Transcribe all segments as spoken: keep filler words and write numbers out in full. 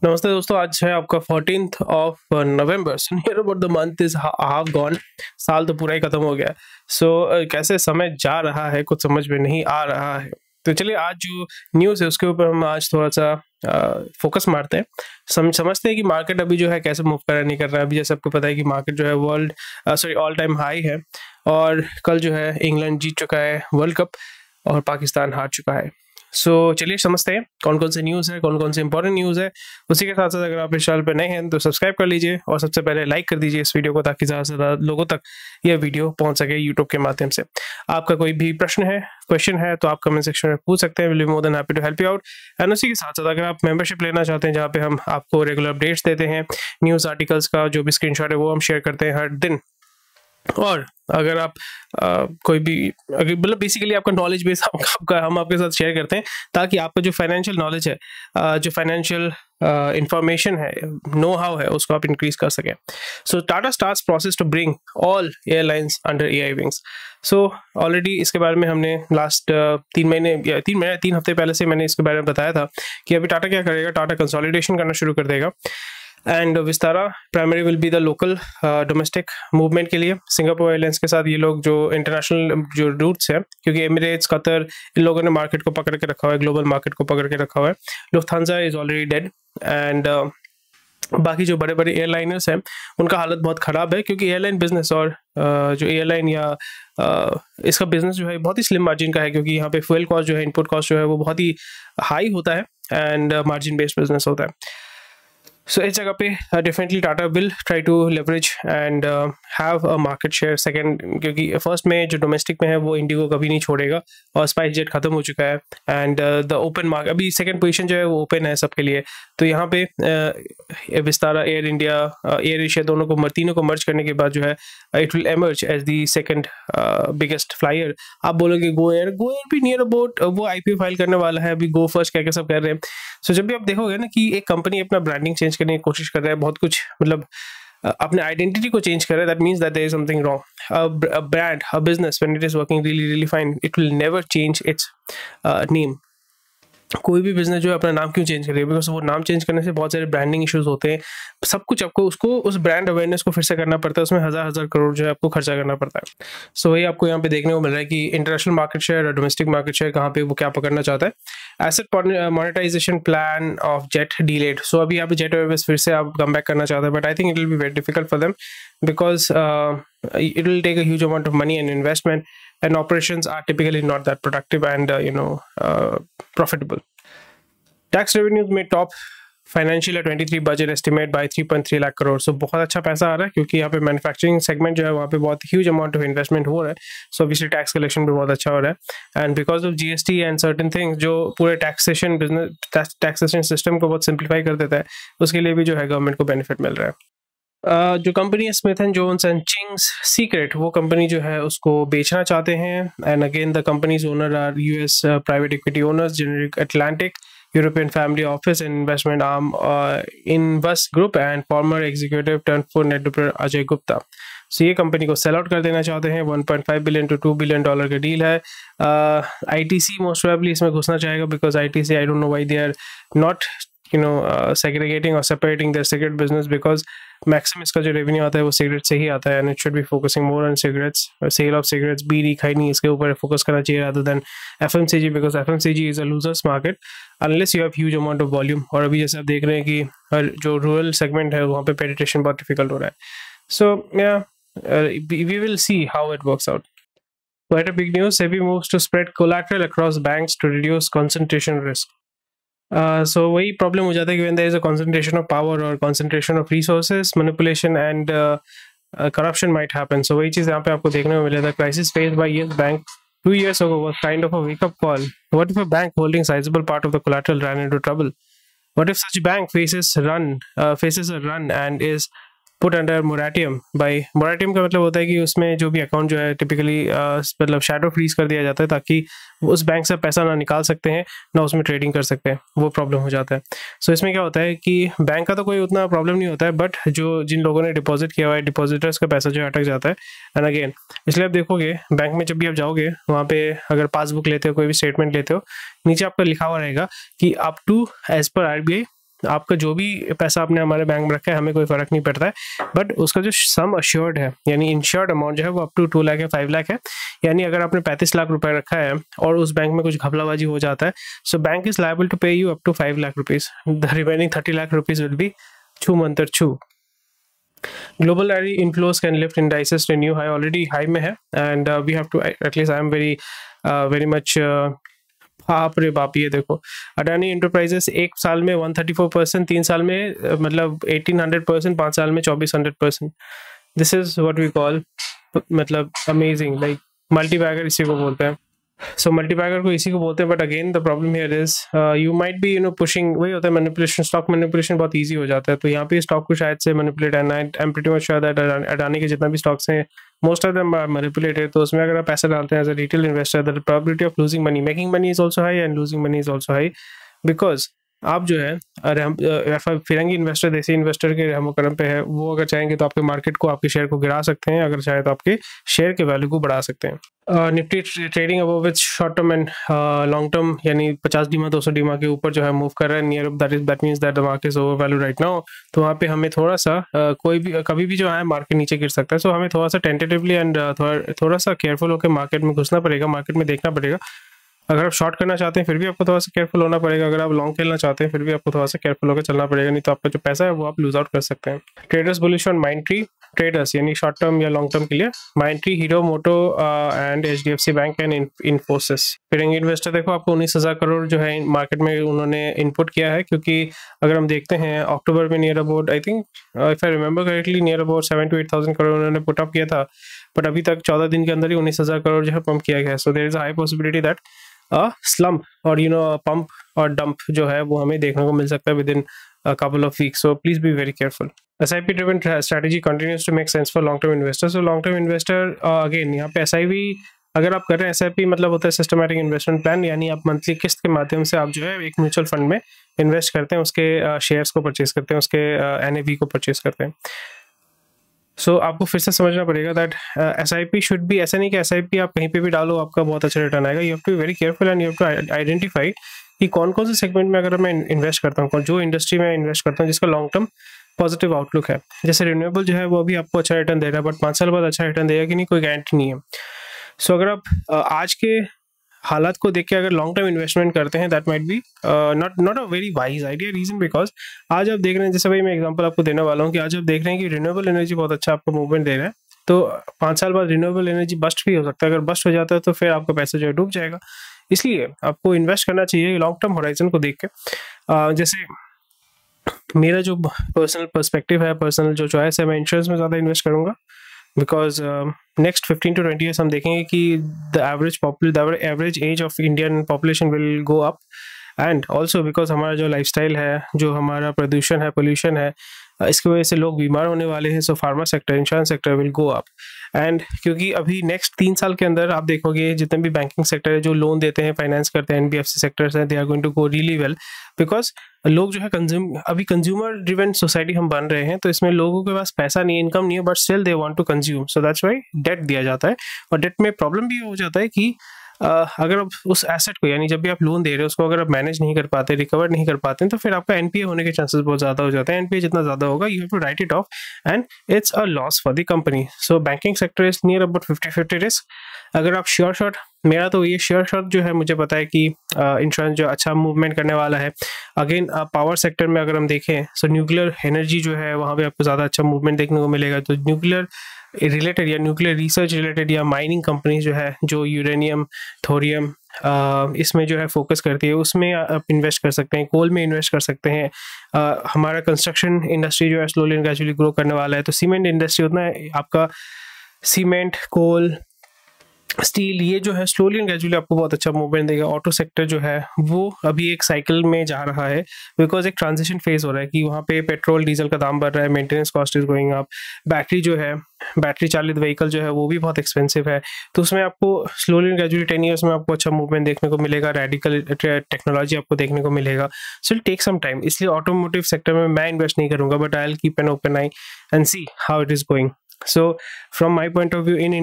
नमस्ते दोस्तों, आज है आपका fourteenth of November. So near about the month is half gone. साल तो पूरा ही खत्म हो गया। सो so, uh, कैसे समय जा रहा है कुछ समझ में नहीं आ रहा है। तो चलिए आज जो न्यूज़ है उसके ऊपर हम आज थोड़ा सा फोकस मारते हैं। सम समझते हैं कि मार्केट अभी जो है कैसे मूव कर रहा है नहीं कर रहा है। अभी जैसे आपको पता है कि मार्केट जो है world sorry all time high है और कल जो है इंग्लैंड जीत चुका है वर्ल्ड कप और पाकिस्तान हार चुका है। सो so, चलिए समझते हैं कौन कौन से न्यूज़ है, कौन कौन से इंपॉर्टेंट न्यूज़ है। उसी के साथ साथ अगर आप इस चैनल पर नए हैं तो सब्सक्राइब कर लीजिए और सबसे पहले लाइक कर दीजिए इस वीडियो को, ताकि ज़्यादा से ज़्यादा लोगों तक यह वीडियो पहुंच सके यूट्यूब के माध्यम से। आपका कोई भी प्रश्न है, क्वेश्चन है तो आप कमेंट सेक्शन में पूछ सकते हैं। Will be more than happy to help you out. And उसी के साथ साथ अगर आप मेंबरशिप लेना चाहते हैं जहाँ पे हम आपको रेगुलर अपडेट्स देते हैं, न्यूज़ आर्टिकल्स का जो भी स्क्रीनशॉट है वो हम शेयर करते हैं हर दिन। और अगर आप आ, कोई भी अगर मतलब बेसिकली आपका नॉलेज बेस आपका हम आपके साथ शेयर करते हैं, ताकि आपका जो फाइनेंशियल नॉलेज है, आ, जो फाइनेंशियल इंफॉर्मेशन है, नो हाउ है, उसको आप इंक्रीज कर सकें। So Tata starts process to bring all airlines under AI wings. So already इसके बारे में हमने लास्ट तीन महीने या तीन महीने तीन हफ्ते पहले से मैंने इसके बारे में बताया था कि अभी टाटा क्या करेगा। टाटा कंसोलिडेशन करना शुरू कर देगा and Vistara primary will be the local domestic movement के लिए। सिंगापुर एयरलाइंस के साथ ये लोग जो इंटरनेशनल जो रूट्स हैं, क्योंकि एमिरेट्स, कतर, इन लोगों ने मार्केट को पकड़ के रखा हुआ है, ग्लोबल मार्केट को पकड़ के रखा हुआ है। Lufthansa is already dead and बाकी जो बड़े बड़े एयरलाइनर्स हैं उनका हालत बहुत ख़राब है, क्योंकि एयरलाइन बिजनेस और uh, जो एयरलाइन या uh, इसका बिजनेस जो है बहुत ही स्लिम मार्जिन का है, क्योंकि यहाँ पे फ्यूल कॉस्ट जो है, इनपुट कॉस्ट जो है वो बहुत ही हाई होता है एंड मार्जिन बेस्ड बिजनेस होता है। सो so, इस जगह पे definitely Tata will try to leverage and have a market share second, क्योंकि फर्स्ट में जो डोमेस्टिक में है वो इंडिगो कभी नहीं छोड़ेगा और स्पाइस जेट खत्म हो चुका है एंड द ओपन मार्केट अभी सेकंड पोजीशन जो है वो ओपन है सबके लिए। तो यहाँ पे uh, Vistara, air India, air Asia दोनों को तीनों को मर्ज करने के बाद जो है it will emerge as the second biggest flyer. आप बोलोगे गो एयर, गो एयर भी नियर अबाउट वो आईपीओ फाइल करने वाला है, अभी गो फर्स्ट कह के सब कह रहे हैं। सो so, जब भी आप देखोगे ना कि एक कंपनी अपना ब्रांडिंग चेंज करने की कोशिश कर रहा है, बहुत कुछ मतलब अपने आइडेंटिटी को चेंज कर रहा है, that means that there is something wrong. A brand, a business when it is working really really fine, it will never change its name. कोई भी बिजनेस जो है अपना नाम क्यों चेंज करेगा? बिकॉज वो नाम चेंज करने से बहुत सारे ब्रांडिंग इश्यूज होते हैं, सब कुछ आपको उसको उस ब्रांड अवेयरनेस को फिर से करना पड़ता है, उसमें हज़ार हज़ार करोड़ जो है आपको खर्चा करना पड़ता है। सो वही आपको यहाँ पे देखने को मिल रहा है कि इंटरनेशनल मार्केट शेयर और डोमेस्टिक मार्केट शेयर कहाँ पे वो क्या पकड़ना चाहता है। Asset monetisation plan of Jet delayed. So अभी यहाँ पे जेट एयरवेज फिर से आप कम बैक करना चाहते हैं, but I think it will be very difficult for them because uh, it will take a huge amount of money and investment, and operations are typically not that productive and uh, you know uh, profitable. Tax revenues may top financial year twenty-three budget estimate by three point three lakh crore. So बहुत अच्छा पैसा आ रहा है, क्योंकि यहाँ पे manufacturing segment जो है वहाँ पे बहुत ह्यूज अमाउंट ऑफ इन्वेस्टमेंट हो रहा है। सो ऑब्वियसली टैक्स कलेक्शन भी बहुत अच्छा हो रहा है and because of GST and certain things जो पूरे टैक्सेशन बिजनेस टैक्सेशन सिस्टम को बहुत सिंप्लीफाई कर देता है, उसके लिए भी जो है गवर्नमेंट को बेनिफिट मिल रहा है। Uh, जो कंपनी है Smith and Jones and Ching's secret, वो कंपनी जो है उसको बेचना चाहते हैं। And again the company's owner are US private equity owners, generic Atlantic, European family office and investment arm Invus group and former executive turn four net developer Ajay Gupta. So ये company को sell out कर देना चाहते हैं। One point five billion to two billion dollar का deal है। ITC most probably इसमें घुसना चाहेगा, because ITC I don't know why they are not you know uh, segregating or separating their cigarette business, because maximum इसका जो revenue आता है वो cigarette से ही आता है and it should be focusing more on cigarettes, sale of cigarettes, बीड़ी खैनी, इसके ऊपर focus करना चाहिए rather than F M C G, because F M C G is a losers market unless you have huge amount of volume। और अभी जैसे आप देख रहे हैं कि हर जो rural segment है वहाँ पे penetration बहुत difficult हो रहा है। So yeah, uh, we will see how it works out. Quite a big news, SEBI moves to spread collateral across banks to reduce concentration risk. Uh, so वही problem हो जाता है कि when there is a concentration of power or concentration of resources, manipulation and uh, uh, corruption might happen. So वही चीज़ यहाँ पे आपको देखने को मिला था। Crisis faced by Yes Bank two years ago was kind of a wake-up call. What if a bank holding sizable part of the collateral ran into trouble? What if such bank faces run uh, faces a run and is put under moratorium by moratorium का मतलब होता है कि उसमें जो भी account जो है टिपिकली मतलब शैडो फ्रीज कर दिया जाता है, ताकि उस बैंक से पैसा ना निकाल सकते हैं ना उसमें ट्रेडिंग कर सकते हैं, वो प्रॉब्लम हो जाता है। सो so, इसमें क्या होता है कि बैंक का तो कोई उतना प्रॉब्लम नहीं होता है, बट जो जिन लोगों ने डिपॉजिट किया हुआ है डिपॉजिटर्स का पैसा जो है अटक जाता है। एंड अगेन इसलिए आप देखोगे बैंक में जब भी आप जाओगे वहाँ पे अगर पासबुक लेते हो, कोई भी स्टेटमेंट लेते हो, नीचे आपका लिखा हुआ रहेगा कि अप टू एज पर आरबीआई आपका जो भी पैसा आपने हमारे बैंक में रखा है हमें कोई फ़र्क नहीं पड़ता है, बट उसका जो सम अश्योर्ड है यानी इंश्योर्ड अमाउंट जो है वो अप टू टू लाख या फाइव लाख है। यानी अगर आपने पैंतीस लाख रुपए रखा है और उस बैंक में कुछ घपलाबाजी हो जाता है, so bank is liable to pay you up to five lakh rupees. The remaining thirty lakh rupees will be छू मंतर छू। Global rally inflows can lift indices to new high, already high में है, and uh, we have to, at least I am very uh, very much uh, बाप रे बाप, ये देखो अडानी इंटरप्राइजेस एक साल में वन थर्टी फोर परसेंट, तीन साल में uh, मतलब एटीन हंड्रेड परसेंट, पाँच साल में चौबीस hundred percent. This is what we call मतलब अमेजिंग, लाइक मल्टी बैगर इसी को बोलते हैं। सो मल्टीबैगर को इसी को बोलते हैं, but again the problem here is you might be you know pushing, वही होता है मैनिपुलेशन, स्टॉक मैनिपुलेशन बहुत इजी हो जाता है। तो यहाँ पे स्टॉक को शायद से manipulate, and I am pretty much sure that Adani के जितना भी स्टॉक्स हैं most of them are manipulated. तो उसमें अगर आप पैसा डालते हैं as a retail investor, the probability of losing money, making money is also high and losing money is also high, because आप जो है अरे हम फिरंगी इन्वेस्टर, देसी इन्वेस्टर के रहमो करम पे है, वो अगर चाहेंगे तो आपके मार्केट को, आपके शेयर को गिरा सकते हैं, अगर चाहे तो आपके शेयर के वैल्यू को बढ़ा सकते हैं। Nifty trading above which short term and long term यानी पचास डीमा दो सौ डीमा के ऊपर जो है मूव कर रहा है, near that is that means that the market is over value right now. तो वहाँ पे हमें थोड़ा सा uh, कोई भी कभी भी जो है मार्केट नीचे गिर सकता है, सो हमें थोड़ा सा टेंटेटिवली एंड थोड़ा थोड़ा सा केयरफुल होकर मार्केट में घुसना पड़ेगा, मार्केट में देखना पड़ेगा। अगर आप शॉर्ट करना चाहते हैं फिर भी आपको थोड़ा सा केयरफुल होना पड़ेगा, अगर आप लॉन्ग खेलना चाहते हैं फिर भी आपको थोड़ा सा केयरफुल होकर चलना पड़ेगा, नहीं तो आपका जो पैसा है वो आप लूज आउट कर सकते हैं। Traders bullish on Mindtree, traders यानी शॉर्ट टर्म या लॉन्ग टर्म के लिए Mindtree, Hero Moto and H D F C bank and Infosys. फिरंगी इन्वेस्टर देखो आपको उन्नीस हजार करोड़ जो है मार्केट में उन्होंने इनपुट किया है, क्योंकि अगर हम देखते हैं अक्टूबर में near about I think if I remember correctly near about seven to eight thousand crore उन्होंने पुटअप किया था, बट अभी तक चौदह दिन के अंदर ही उन्नीस हजार करोड़ जो है पंप किया गया है। So there is a high possibility that a slump और यू नो पंप और डंप जो है वो हमें देखने को मिल सकता है within a couple of weeks, so please be very careful. S I P driven strategy continues to make sense for long term investors. So long term investor uh, again यहाँ पे S I P अगर आप कर रहे हैं, S I P मतलब होता है सिस्टमैटिक इन्वेस्टमेंट प्लान, यानी आप मंथली किस्त के माध्यम से आप जो है एक म्यूचुअल फंड में इन्वेस्ट करते हैं, उसके शेयर्स uh, को परचेज करते हैं, उसके एन ए वी को परचेज करते हैं। सो so, आपको फिर से समझना पड़ेगा that S I P should be, ऐसा नहीं कि एस आई पी आप कहीं पे भी डालो आपका बहुत अच्छा रिटर्न आएगा। You have to be very careful and you have to identify कि कौन कौन से सेगमेंट में अगर मैं इन्वेस्ट करता हूँ, जो इंडस्ट्री में इन्वेस्ट करता हूँ जिसका लॉन्ग टर्म पॉजिटिव आउटलुक है। जैसे रिन्यूएबल जो है वो अभी आपको अच्छा रिटर्न दे रहा है, बट पाँच साल बाद अच्छा रिटर्न देगा कि नहीं कोई गारंटी नहीं है। सो so, अगर आप uh, आज के हालात को देख के अगर लॉन्ग टर्म इन्वेस्टमेंट करते हैं, that might be not not a very wise idea. Reason because आज आप देख रहे हैं, जैसे भाई मैं एग्जांपल आपको देने वाला हूँ कि आज आप देख रहे हैं कि रिन्यूएबल एनर्जी बहुत अच्छा आपको मूवमेंट दे रहा है, तो पाँच साल बाद रिन्यूएबल एनर्जी बस्ट भी हो सकता है। अगर बस्ट हो जाता है तो फिर आपका पैसा जो है डूब जाएगा। इसलिए आपको इन्वेस्ट करना चाहिए लॉन्ग टर्म होराइजन को देख के। uh, जैसे मेरा जो पर्सनल पर्सपेक्टिव है, पर्सनल जो चॉइस है, मैं इंश्योरेंस में ज़्यादा इन्वेस्ट करूँगा, because next fifteen to twenty years हम देखेंगे कि the average popular the average age of Indian population will go up, and also because हमारा जो लाइफस्टाइल है, जो हमारा प्रदूषण है, पोल्यूशन है, इसकी वजह से लोग बीमार होने वाले हैं। So pharma sector, insurance sector will go up. And क्योंकि अभी नेक्स्ट तीन साल के अंदर आप देखोगे जितने भी बैंकिंग सेक्टर है, जो लोन देते हैं, फाइनेंस करते हैं, N B F C sectors हैं, they are going to go really well, because लोग जो है कंज्यूम, अभी कंज्यूमर ड्रिवन सोसाइटी हम बन रहे हैं, तो इसमें लोगों के पास पैसा नहीं है, इनकम नहीं है, but still they want to consume. So that's why debt दिया जाता है। और डेट में प्रॉब्लम भी हो जाता है कि Uh, अगर आप उस एसेट को, यानी जब भी आप लोन दे रहे हो उसको अगर आप मैनेज नहीं कर पाते, रिकवर नहीं कर पाते, तो फिर आपका एनपीए होने के चांसेस बहुत ज़्यादा हो जाते हैं। एनपीए जितना ज़्यादा होगा, you have to write it off and it's a loss for the company. So banking sector is near about fifty fifty risk. अगर आप श्योर शॉट, मेरा तो ये श्योर शॉट जो है मुझे पता है कि इंश्योरेंस जो अच्छा मूवमेंट करने वाला है। अगेन पावर सेक्टर में अगर हम देखें, सो न्यूक्लियर एनर्जी जो है वहाँ पे आपको ज़्यादा अच्छा मूवमेंट देखने को मिलेगा। तो न्यूक्लियर रिलेटेड या न्यूक्लियर रिसर्च रिलेटेड या माइनिंग कंपनीज जो है, जो यूरेनियम, थोरियम Uh, इसमें जो है फोकस करती है, उसमें आप इन्वेस्ट कर सकते हैं, कोल में इन्वेस्ट कर सकते हैं। uh, हमारा कंस्ट्रक्शन इंडस्ट्री जो है स्लोली एंड ग्रेजुअली ग्रो करने वाला है, तो सीमेंट इंडस्ट्री उतना आपका सीमेंट, कोल, स्टील, ये जो है स्लोली एंड ग्रेजुअली आपको बहुत अच्छा मूवमेंट देगा। ऑटो सेक्टर जो है वो अभी एक साइकिल में जा रहा है, बिकॉज एक ट्रांजिशन फेज हो रहा है कि वहाँ पे पेट्रोल डीजल का दाम बढ़ रहा है, maintenance cost is going up, battery जो है, बैटरी चालित व्हीकल जो है वो भी बहुत एक्सपेंसिव है। तो उसमें आपको slowly and gradually ten years में आपको अच्छा मूवमेंट देखने को मिलेगा, रेडिकल टेक्नोलॉजी आपको देखने को मिलेगा। So it take some time, इसलिए ऑटोमोटिव सेक्टर में मैं इन्वेस्ट नहीं करूँगा, but I will keep an open eye and see how it is going. So from my point of view in India,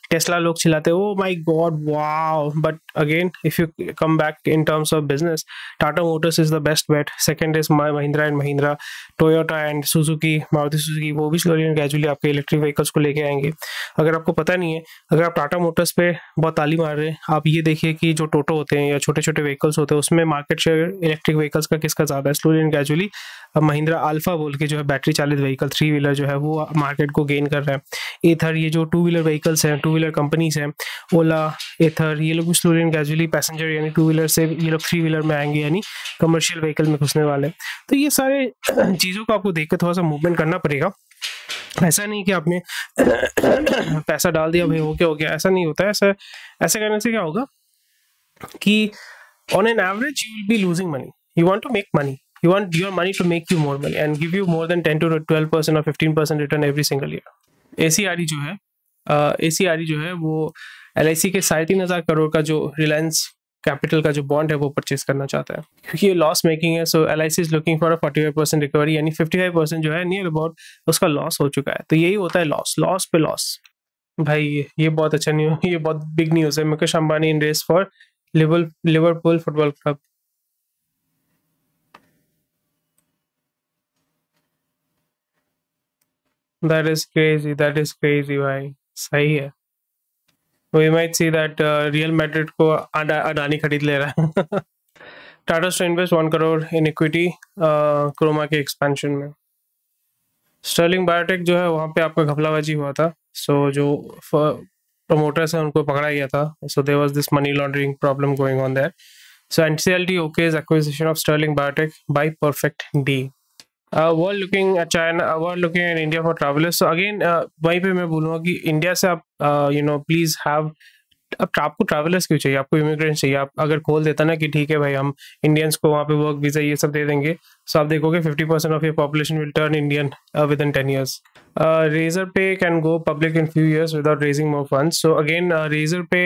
Tesla लोग चिल्लाते हैं oh my God wow, but again if you come back in terms of business, Tata Motors is the best bet, second is Mahindra and Mahindra, Toyota and Suzuki, Maruti Suzuki, वो भी slowly and gradually आपके electric vehicles को लेके आएंगे। अगर आपको पता नहीं है, अगर आप टाटा मोटर्स पे बहुत ताली मार रहे हैं, आप ये देखिए कि जो टोटो होते हैं या छोटे छोटे व्हीकल्स होते हैं उसमें मार्केट शेयर इलेक्ट्रिक व्हीकल्स का किसका ज़्यादा है, slowly and gradually Mahindra Alfa बोल के जो है बैटरी चालित व्हीकल थ्री व्हीलर जो है वो मार्केट को गेन कर रहा है। एथर, ये जो टू व्हीलर व्हीकल्स हैं, टू व्हीलर कंपनीज हैं, ओला, एथर, ये लोग भी स्लोली एंड ग्रेजुअली पैसेंजर यानी टू व्हीलर से ये लोग थ्री व्हीलर में आएंगे यानी कमर्शियल व्हीकल में घुसने वाले हैं। तो ये सारे चीज़ों को आपको देख कर थोड़ा सा मूवमेंट करना पड़ेगा। ऐसा नहीं कि आपने पैसा डाल दिया भाई हो गया हो गया, ऐसा नहीं होता है। ऐसा ऐसा करने से क्या होगा कि on an average you will be losing money. You want to make money, you want your money to make you more money and give you more than ten to twelve percent or fifteen percent return every single year. A C R E जो है A C R E जो है वो L I C के साढ़े तीन हजार करोड़ का जो रिलायंस कैपिटल का जो बॉन्ड है वो परचेज करना चाहता है, क्योंकि ये लॉस मेकिंग है। So L I C is looking for a forty five percent recovery, यानी फिफ्टी फाइव परसेंट जो है नियर अबाउट उसका लॉस हो चुका है। तो यही होता है लॉस, लॉस पे लॉस। भाई ये बहुत अच्छा न्यूज, ये बहुत बिग न्यूज है। Mukesh Ambani in race for Liverpool football club. That is crazy. That is crazy, भाई सही है। We might see that uh, Real Madrid को अडा अडानी खरीद ले रहा है। Tata to invest one crore in equity Croma के एक्सपेंशन में। स्टर्लिंग बायोटेक जो है वहाँ पे आपका घपलाबाजी हुआ था, सो so, जो प्रमोटर्स हैं उनको पकड़ा गया था। So there was this money laundering problem going on there. So N C L T okays acquisition of Sterling Biotech by Perfect D. Uh, we're looking at China, uh, we're looking at India for travelers. So again, uh, वहीं पे मैं बोलूँगा कि India से आप you know please have, अब आपको travellers क्यों चाहिए, आपको इमिग्रेंट्स चाहिए। आप अगर खोल देता ना कि ठीक है भाई हम इंडियंस को वहाँ पे वर्क वीजा ये सब दे देंगे, सो आप देखोगे fifty percent of your population will turn Indian within ten years. Razorpay can go public in few years without raising more funds. So again Razorpay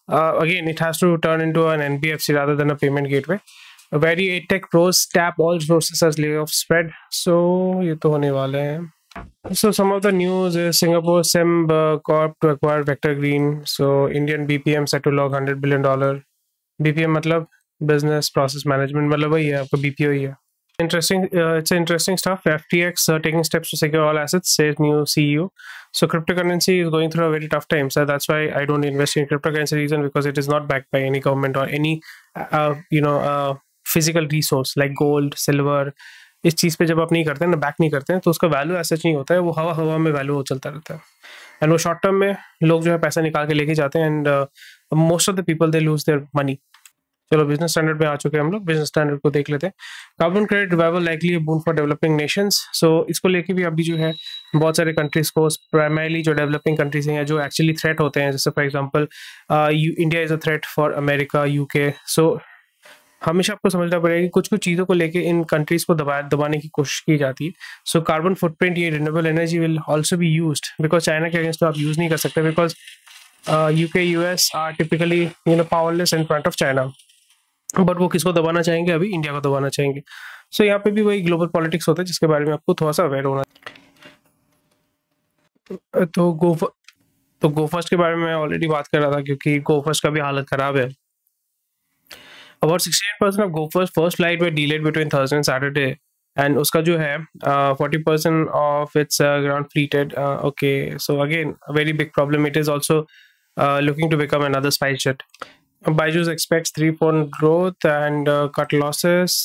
again it has to turn into an N B F C rather than a payment gateway. Very tech pros tap all sources as layoff spread. So ये तो होने वाले हैं। So some of the news is Singapore Simb uh, Corp to acquire Vector Green. So Indian B P M set to log one hundred billion dollar. B P M मतलब business process management, मतलब वही है, आपका B P O ही है। Interesting, uh, it's interesting stuff. F T X uh, taking steps to secure all assets, says new C E O. So cryptocurrency is going through a very tough time. So that's why I don't invest in cryptocurrency reason, because it is not backed by any government or any, uh, you know, uh, physical resource like gold silver. इस चीज़ पे जब आप नहीं करते हैं ना, back नहीं करते हैं, तो उसका वैल्यू ऐसा नहीं होता है, वो हवा हवा में वैल्यू चलता रहता है। एंड वो शॉर्ट टर्म में लोग जो है पैसा निकाल के लेके जाते हैं and most of the people they lose their money. चलो बिजनेस स्टैंडर्ड पे आ चुके हैं हम लोग, बिजनेस स्टैंडर्ड को देख लेते हैं। Carbon credit revival likely a boon for developing nations. So इसको लेके भी अभी जो है बहुत सारे कंट्रीज को, प्राइमरली जो डेवलपिंग कंट्रीज हैं जो एक्चुअली थ्रेट होते हैं, जैसे for example India is a threat for America, UK. So हमेशा आपको समझना पड़ेगा कि कुछ कुछ चीज़ों को लेके इन कंट्रीज को दबा दबाने की कोशिश की जाती है। सो कार्बन फुटप्रिंट, ये renewable energy will also be used, because China के अगेंस्ट तो आप यूज़ नहीं कर सकते, because UK US are typically you know powerless in front of China. But वो किसको दबाना चाहेंगे, अभी इंडिया को दबाना चाहेंगे। सो so, यहाँ पे भी वही ग्लोबल पॉलिटिक्स होता है जिसके बारे में आपको थोड़ा सा अवेयर होना। तो गो तो गोफर्स्ट के बारे में मैं ऑलरेडी बात कर रहा था, क्योंकि गोफर्स्ट का भी हालत खराब है। About sixty-eight percent of Gophers first flight were delayed between Thursday and Saturday, and उसका जो है uh, forty percent of its uh, ground fleeted. Uh, okay, so again a very big problem. It is also uh, looking to become another SpiceJet. Byju's expects three-fold growth and uh, cut losses.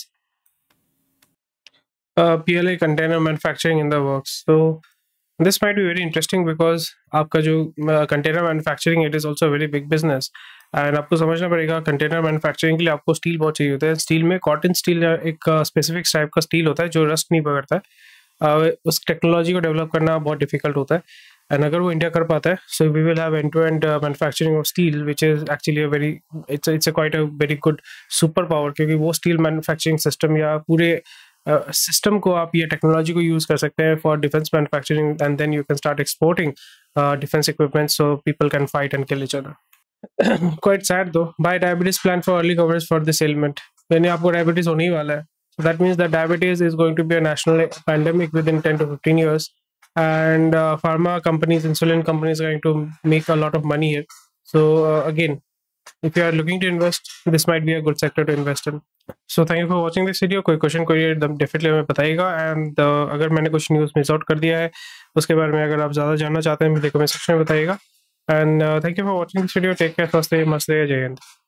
Uh, P L A container manufacturing in the works. So this might be very interesting because आपका जो container manufacturing it is also very big business, and आपको समझना पड़ेगा container manufacturing के लिए आपको steel बहुत चाहिए होता है। स्टील में कॉटन स्टील एक स्पेसिफिक टाइप का स्टील होता है जो रस्ट नहीं पकड़ता है। uh, उस टेक्नोलॉजी को डेवलप करना बहुत डिफिकल्ट होता है, एंड अगर वो इंडिया कर पाता है, so we will have end to end manufacturing of steel which is actually a very it's it's a quite a very good super power, क्योंकि वो स्टील मैन्युफैक्चरिंग सिस्टम या पूरे सिस्टम uh, को आप ये टेक्नोलॉजी को यूज़ कर सकते हैं for defence manufacturing, and then you can start exporting defence equipment so people can fight and kill each other. Quite sad though. Buy diabetes plan for early coverage for this element, यानी आपको diabetes होने ही वाला है। So that means that diabetes is going to be a national pandemic within ten to fifteen years, and uh, pharma companies, insulin companies are going to make a lot of money here. So uh, again, if you are looking to invest, this might be a good sector to invest in. So thank you for watching this video. कोई question कोई definitely हमें बताइएगा, and uh, अगर मैंने कुछ news miss out कर दिया है उसके बारे में अगर आप ज़्यादा जानना चाहते हैं मुझे कमेंट सेक्शन में बताइएगा. And thank you for watching this video. Take care, स्वस्थ रहिए, मस्त रहिए, जय हिंद.